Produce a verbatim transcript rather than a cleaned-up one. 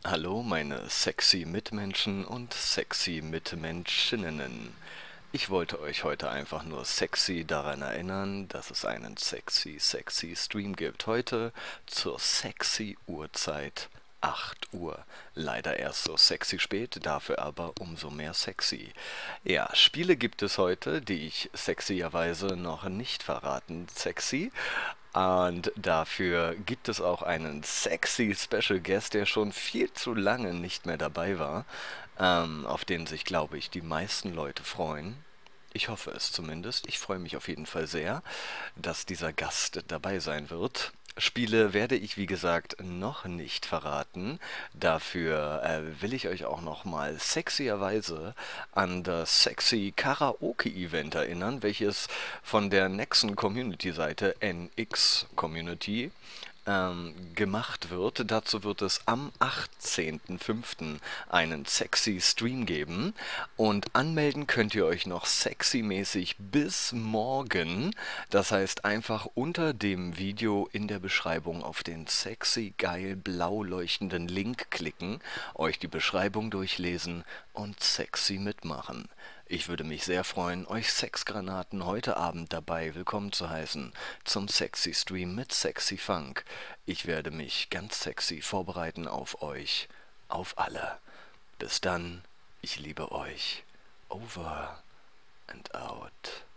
Hallo, meine sexy Mitmenschen und sexy Mitmenschinnen. Ich wollte euch heute einfach nur sexy daran erinnern, dass es einen sexy, sexy Stream gibt. Heute zur sexy Uhrzeit acht Uhr. Leider erst so sexy spät, dafür aber umso mehr sexy. Ja, Spiele gibt es heute, die ich sexyerweise noch nicht verraten. Sexy. Und dafür gibt es auch einen sexy Special Guest, der schon viel zu lange nicht mehr dabei war, ähm, auf den sich, glaube ich, die meisten Leute freuen. Ich hoffe es zumindest. Ich freue mich auf jeden Fall sehr, dass dieser Gast dabei sein wird. Spiele werde ich, wie gesagt, noch nicht verraten. Dafür äh, will ich euch auch noch mal sexyerweise an das sexy Karaoke-Event erinnern, welches von der Nexon Community-Seite N X Community ähm, gemacht wird. Dazu wird es am achtzehnten fünften einen sexy Stream geben und anmelden könnt ihr euch noch sexy-mäßig bis morgen. Das heißt einfach unter dem Video in der Beschreibung auf den sexy geil blau leuchtenden Link klicken, euch die Beschreibung durchlesen und sexy mitmachen. Ich würde mich sehr freuen, euch Sexgranaten heute Abend dabei willkommen zu heißen zum Sexy Stream mit Sexy Funk. Ich werde mich ganz sexy vorbereiten auf euch, auf alle. Bis dann, ich liebe euch. Over and out.